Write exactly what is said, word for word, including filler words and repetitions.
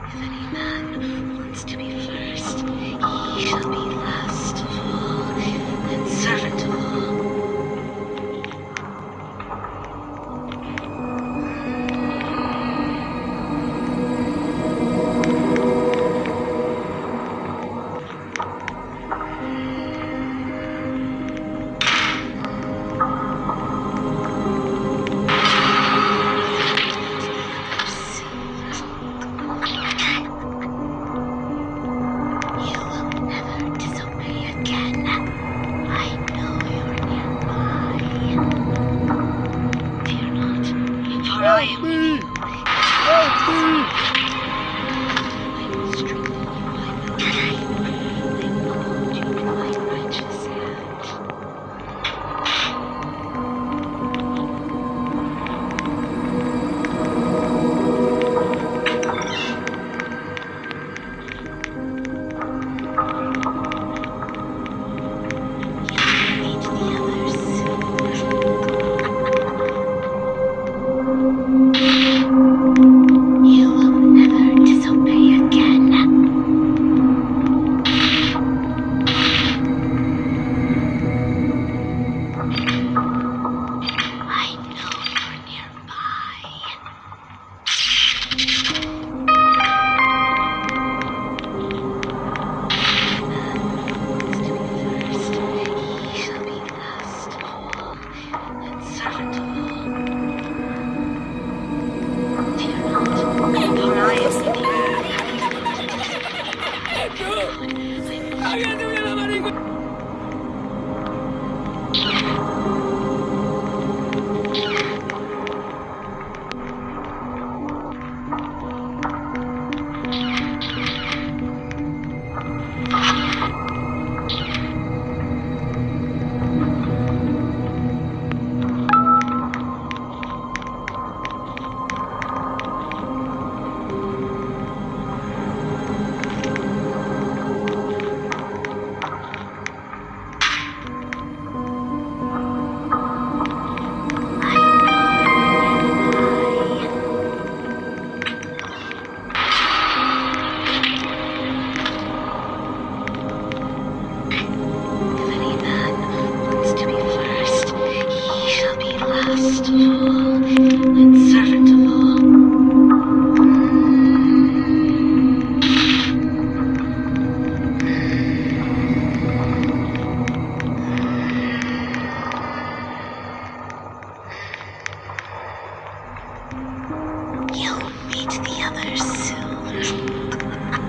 If any man wants to be first, he shall be last of all, and servant of all. Help me! Help me! I will strengthen you by my name. I will hold you in my righteous hand. You'll meet the others soon. You will never disobey again. I know you're nearby. Wants to be first, he shall be last of all, and servant of all. Fear not, for I am with you. Last of all, and servant of all. You'll meet the others soon.